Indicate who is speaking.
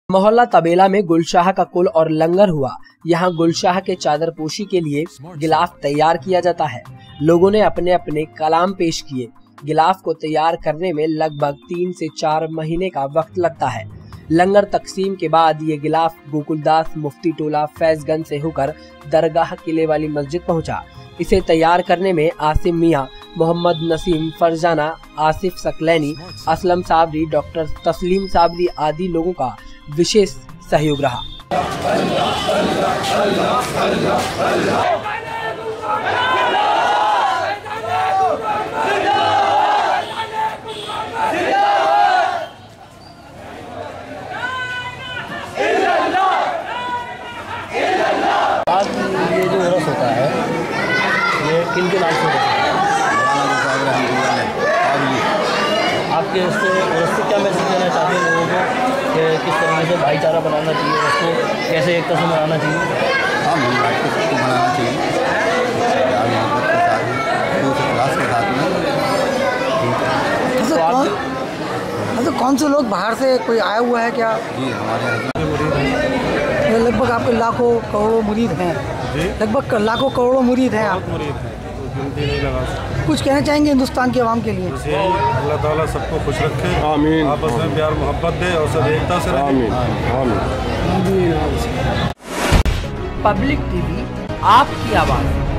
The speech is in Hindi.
Speaker 1: मोहल्ला तबेला में गुलशाह का कुल और लंगर हुआ। यहाँ गुलशाह के चादर पोशी के लिए गिलाफ तैयार किया जाता है। लोगों ने अपने अपने कलाम पेश किए। गिलाफ को तैयार करने में लगभग 3 से 4 महीने का वक्त लगता है। लंगर तकसीम के बाद ये गिलाफ गोकुलदास मुफ्ती टोला फैजगंज से होकर दरगाह किले वाली मस्जिद पहुंचा। इसे तैयार करने में आसिम मियाँ, मोहम्मद नसीम, फरजाना, आसिफ सकलैनी, असलम साबरी, डॉक्टर तस्लीम साबरी आदि लोगों का विशेष सहयोग रहा।
Speaker 2: आज ये जो उर्स होता है ये किन के नाम से होता है? आपके इससे उर्स से क्या मैसेज देना चाहते हैं लोगों को कि किस तरह से भाईचारा बनाना चाहिए, उसको कैसे एकता से मनाना चाहिए?
Speaker 3: हाँ, मिलबांट के सबको मनाना चाहिए।
Speaker 4: तो कौन से लोग बाहर से कोई आया हुआ है क्या?
Speaker 3: जी, हमारे यहाँ
Speaker 4: लगभग आपके लाखों करोड़ों मुरीद हैं। लगभग लाखों करोड़ों मुरीद हैं आप। कुछ कहना चाहेंगे हिंदुस्तान के अवाम के लिए?
Speaker 5: अल्लाह ताला सबको खुश रखे, आमीन। आपस में प्यार मोहब्बत दे और सब एकता से रहे, आमीन।
Speaker 1: पब्लिक टीवी, आपकी आवाज़।